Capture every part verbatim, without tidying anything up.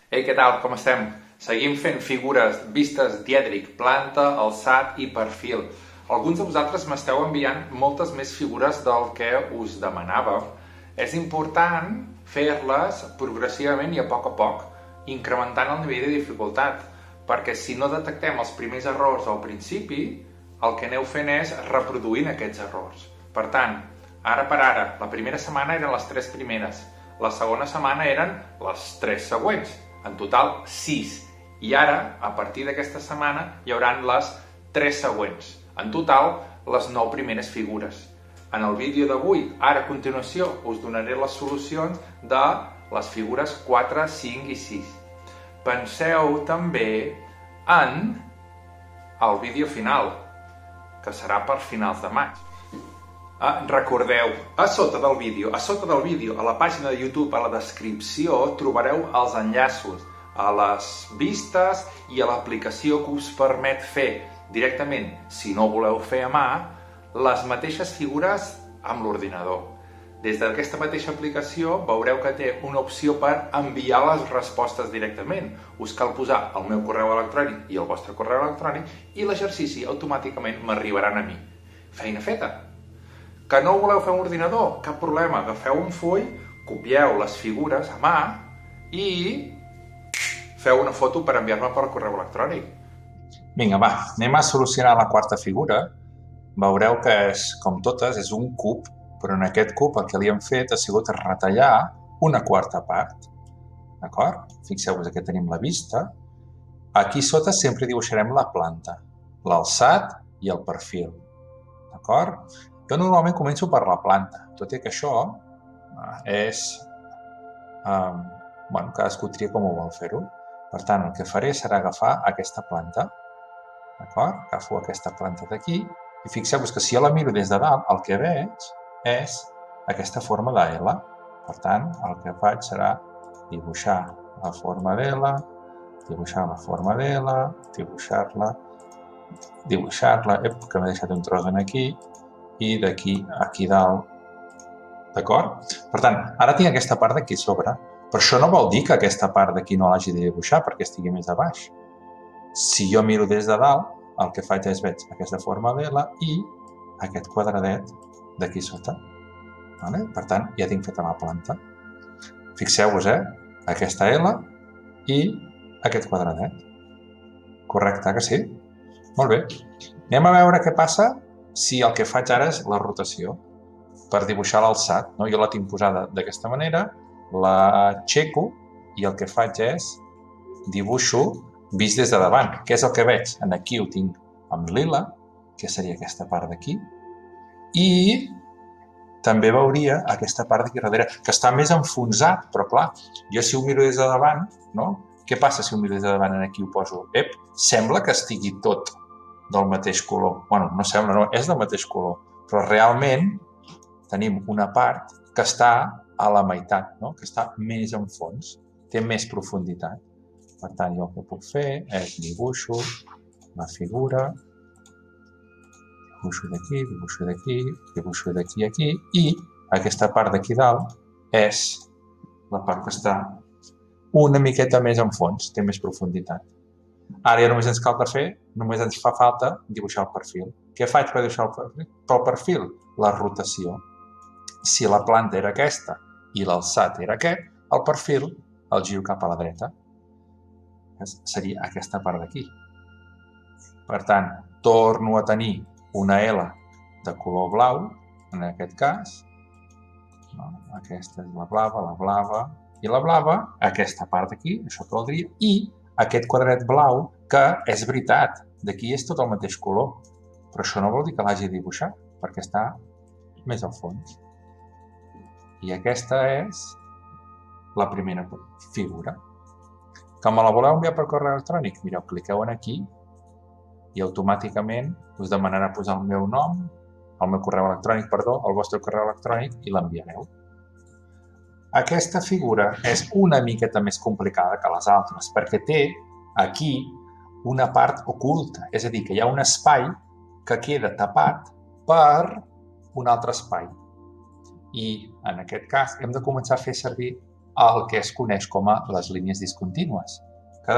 Ei, què tal? Com estem? Seguim fent figures vistes dièdric, planta, alçat i perfil. Alguns de vosaltres m'esteu enviant moltes més figures del que us demanàvem. És important fer-les progressivament i a poc a poc, incrementant el nivell de dificultat, perquè si no detectem els primers errors al principi, el que aneu fent és reproduint aquests errors. Per tant, ara per ara, la primera setmana eren les tres primeres, la segona setmana eren les tres següents, en total sis. I ara, a partir d'aquesta setmana, hi hauran les tres següents. En total, les nou primeres figures. En el vídeo d'avui, ara a continuació, us donaré les solucions de les figures quatre, cinc i sis. Penseu també en el vídeo final, que serà per finals de maig. Ah, recordeu, a sota del vídeo, a sota del vídeo, a la pàgina de YouTube, a la descripció, trobareu els enllaços a les vistes i a l'aplicació que us permet fer directament, si no voleu fer a mà, les mateixes figures amb l'ordinador. Des d'aquesta mateixa aplicació veureu que té una opció per enviar les respostes directament. Us cal posar el meu correu electrònic i el vostre correu electrònic i l'exercici automàticament m'arribaran a mi. Feina feta! Que no ho voleu fer amb ordinador? Cap problema, agafeu un full, copieu les figures a mà i feu una foto per enviar-me per correu electrònic. Vinga, va, anem a solucionar la quarta figura. Veureu que, és, com totes, és un cub, però en aquest cub el que li hem fet ha sigut retallar una quarta part. D'acord? Fixeu-vos, aquí tenim la vista. Aquí sota sempre dibuixarem la planta, l'alçat i el perfil. D'acord? Jo normalment començo per la planta, tot i que això és... Um, bueno, cadascú tria com ho vol fer-ho. Per tant, el que faré serà agafar aquesta planta. D'acord? Agafo aquesta planta d'aquí i fixeu-vos que si jo la miro des de dalt, el que veig és aquesta forma de L. Per tant, el que faig serà dibuixar la forma d'L, dibuixar la forma d'L, dibuixar-la, dibuixar-la, ep, que m'he deixat un tros aquí, i d'aquí a aquí dalt. D'acord? Per tant, ara tinc aquesta part d'aquí a sobre, però això no vol dir que aquesta part d'aquí no l'hagi de dibuixar perquè estigui més a baix. Si jo miro des de dalt, el que faig és veig aquesta forma d'L i aquest quadradet d'aquí sota. Per tant, ja tinc feta la planta. Fixeu-vos, eh? Aquesta L i aquest quadradet. Correcte, que sí? Molt bé. Anem a veure què passa si el que faig ara és la rotació per dibuixar l'alçat. Jo la tinc posada d'aquesta manera, l'aixeco i el que faig és dibuixo vist des de davant. Què és el que veig? Aquí ho tinc amb lila, que seria aquesta part d'aquí, i també veuria aquesta part d'aquí darrere, que està més enfonsat, però clar, jo si ho miro des de davant, no? Què passa si ho miro des de davant? Aquí ho poso, ep, sembla que estigui tot del mateix color. Bueno, no sembla, no, és del mateix color, però realment tenim una part que està a la meitat, no? Que està més en fons, té més profunditat. Per tant, jo el que puc fer és dibuixo la figura, dibuixo d'aquí, dibuixo d'aquí, dibuixo d'aquí a aquí, i aquesta part d'aquí dalt és la part que està una miqueta més en fons, té més profunditat. Ara ja només ens cal fer, només ens fa falta dibuixar el perfil. Què faig per dibuixar el perfil? Pel perfil, la rotació. Si la planta era aquesta i l'alçat era aquest, el perfil el giro cap a la dreta. Seria aquesta part d'aquí. Per tant, torno a tenir una L de color blau, en aquest cas. Aquesta és la blava, la blava i la blava, aquesta part d'aquí, això que vol dir, i aquest quadrat blau, que és veritat, d'aquí és tot el mateix color, però això no vol dir que l'hagi dibuixat, perquè està més al fons. I aquesta és la primera figura. Que me la voleu enviar per correu electrònic? Mireu, cliqueu aquí i automàticament us demanarà posar el meu nom, el meu correu electrònic, perdó, el vostre correu electrònic i l'enviareu. Aquesta figura és una miqueta més complicada que les altres perquè té aquí una part oculta, és a dir, que hi ha un espai que queda tapat per un altre espai. I en aquest cas hem de començar a fer servir el que es coneix com a les línies discontínues, que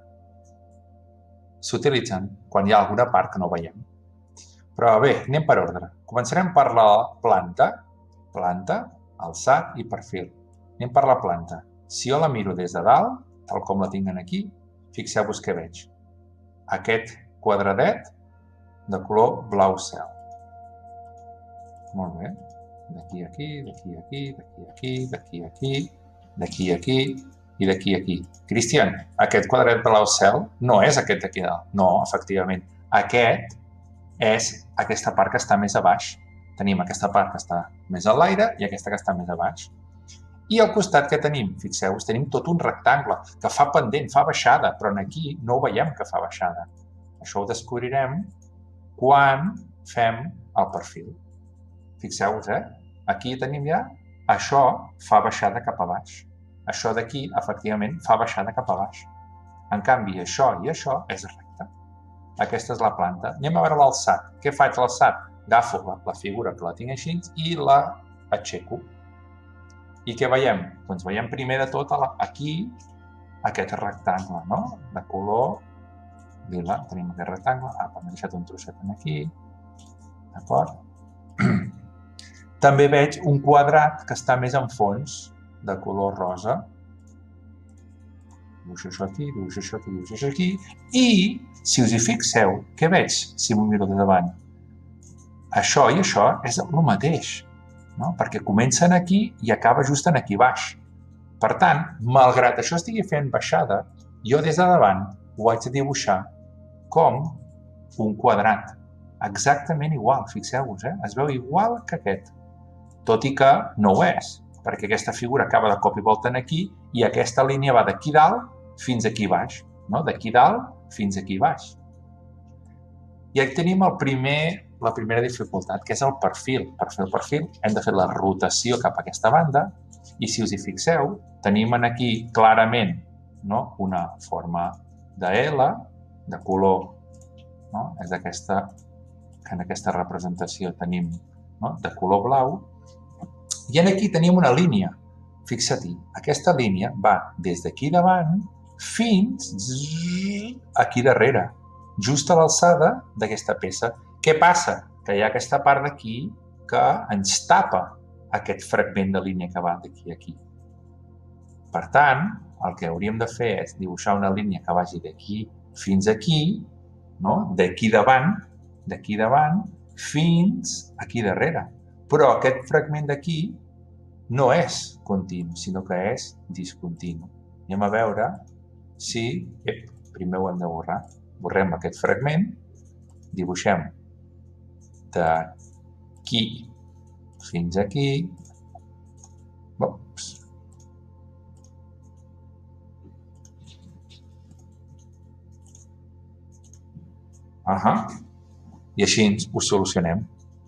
s'utilitzen quan hi ha alguna part que no veiem. Però bé, anem per ordre. Començarem per la planta, planta, alçat i perfil. Anem per la planta. Si jo la miro des de dalt, tal com la tinc aquí, fixeu-vos què veig. Aquest quadradet de color blau cel. Molt bé. D'aquí a aquí, d'aquí a aquí, d'aquí a aquí, d'aquí a aquí, d'aquí a aquí i d'aquí a aquí. Cristian, aquest quadradet blau cel no és aquest d'aquí dalt. No, efectivament. Aquest és aquesta part que està més a baix. Tenim aquesta part que està més a l'aire i aquesta que està més a baix. I al costat que tenim, fixeu-vos, tenim tot un rectangle que fa pendent, fa baixada, però aquí no ho veiem que fa baixada. Això ho descobrirem quan fem el perfil. Fixeu-vos, eh? Aquí tenim ja, això fa baixada cap a baix. Això d'aquí, efectivament, fa baixada cap a baix. En canvi, això i això és recte. Aquesta és la planta. Anem a veure l'alçat. Què faig l'alçat? Agafo la, la figura que la tinc així i la aixeco. I què veiem? Doncs veiem primer de tot aquí aquest rectangle, no? De color lila. Tenim aquest rectangle. Apa, m'he deixat un trosset aquí. D'acord? També veig un quadrat que està més en fons, de color rosa. Dibuixo això aquí, dibuixo això aquí, dibuixo això aquí. I, si us hi fixeu, què veig si m'ho miro de davant? Això i això és el mateix, no? Perquè comencen aquí i acaba just en aquí baix. Per tant, malgrat això estigui fent baixada, jo des de davant ho haig de dibuixar com un quadrat. Exactament igual, fixeu-vos, eh? Es veu igual que aquest. Tot i que no ho és, perquè aquesta figura acaba de cop i volta aquí i aquesta línia va d'aquí dalt fins aquí baix, no? D'aquí dalt fins aquí baix. I aquí tenim el primer, la primera dificultat, que és el perfil. Per fer el perfil hem de fer la rotació cap a aquesta banda i si us hi fixeu, tenim aquí clarament, no? Una forma de L, de color, no? És aquesta, que en aquesta representació tenim, no? De color blau. I aquí tenim una línia. Fixa't-hi, aquesta línia va des d'aquí davant fins aquí darrere, just a l'alçada d'aquesta peça. Què passa? Que hi ha aquesta part d'aquí que ens tapa aquest fragment de línia que va d'aquí a aquí. Per tant, el que hauríem de fer és dibuixar una línia que vagi d'aquí fins aquí, no? D'aquí davant, d'aquí davant, fins aquí darrere. Però aquest fragment d'aquí no és continu, sinó que és discontinu. Anem a veure si... Ep, primer ho hem de borrar. Borrem aquest fragment, dibuixem d'aquí fins aquí. Ups. Ahà. I així ho solucionem.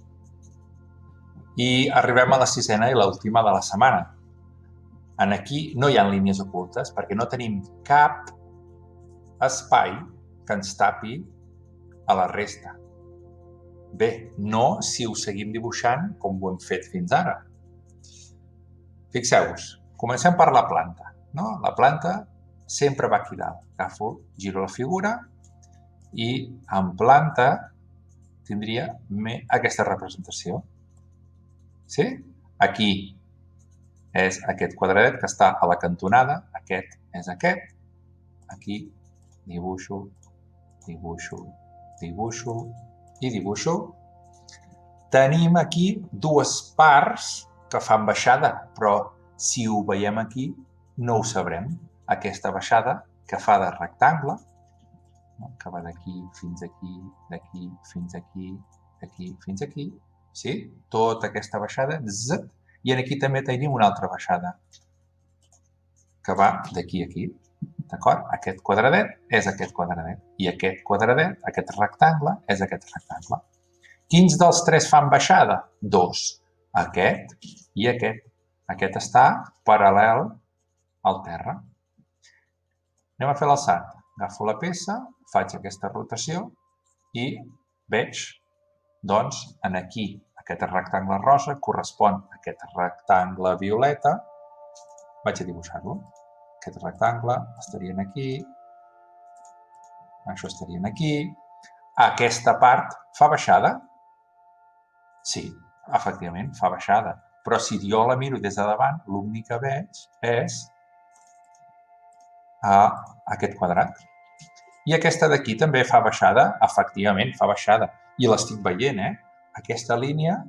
I arribem a la sisena i l'última de la setmana. En aquí no hi ha línies ocultes perquè no tenim cap espai que ens tapi a la resta. Bé, no si ho seguim dibuixant com ho hem fet fins ara. Fixeu-vos, comencem per la planta. No? La planta sempre va aquí dalt. Agafo, giro la figura i en planta tindria aquesta representació. Sí? Aquí és aquest quadradet que està a la cantonada, aquest és aquest, aquí dibuixo, dibuixo, dibuixo i dibuixo. Tenim aquí dues parts que fan baixada, però si ho veiem aquí no ho sabrem. Aquesta baixada que fa de rectangle, que va d'aquí fins aquí, d'aquí fins aquí, d'aquí fins aquí, sí? Tota aquesta baixada, zzz, i aquí també tenim una altra baixada que va d'aquí a aquí, d'acord? Aquest quadradet és aquest quadradet i aquest quadradet, aquest rectangle, és aquest rectangle. Quins dels tres fan baixada? Dos. Aquest i aquest. Aquest està paral·lel al terra. Anem a fer l'alçat. Agafo la peça, faig aquesta rotació i veig, doncs, en aquí, aquest rectangle rosa correspon a aquest rectangle violeta, vaig a dibuixar-lo. Aquest rectangle estaria aquí, això estaria aquí. Aquesta part fa baixada? Sí, efectivament, fa baixada. Però si jo la miro des de davant, l'únic que veig és aquest quadrat. I aquesta d'aquí també fa baixada? Efectivament, fa baixada. I l'estic veient, eh? Aquesta línia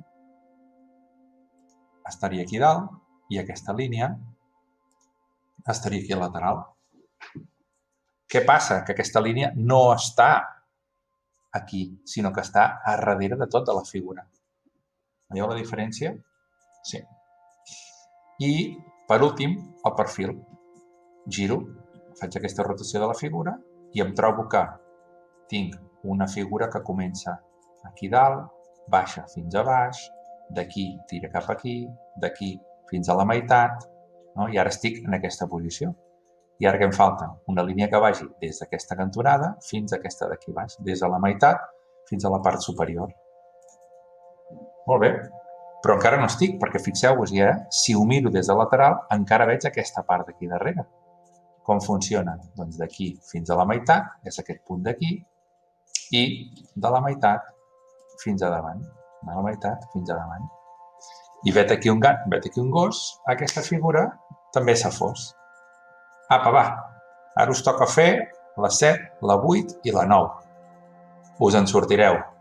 estaria aquí dalt i aquesta línia estaria aquí al lateral. Què passa? Que aquesta línia no està aquí, sinó que està a darrere de tot de la figura. Veieu la diferència? Sí. I, per últim, el perfil. Giro, faig aquesta rotació de la figura i em trobo que tinc una figura que comença aquí dalt, baixa fins a baix, d'aquí tira cap aquí, d'aquí fins a la meitat, no? I ara estic en aquesta posició. I ara que em falta una línia que vagi des d'aquesta cantonada fins a aquesta d'aquí baix, des de la meitat fins a la part superior. Molt bé, però encara no estic, perquè fixeu-vos-hi, eh? Si ho miro des de lateral, encara veig aquesta part d'aquí darrere. Com funciona? Doncs d'aquí fins a la meitat, és aquest punt d'aquí, i de la meitat fins a davant. De la meitat fins a davant. I vet aquí un gat, vet aquí un gos, aquesta figura també s'ha fos. Apa, va, ara us toca fer la set, la vuit i la nou. Us en sortireu.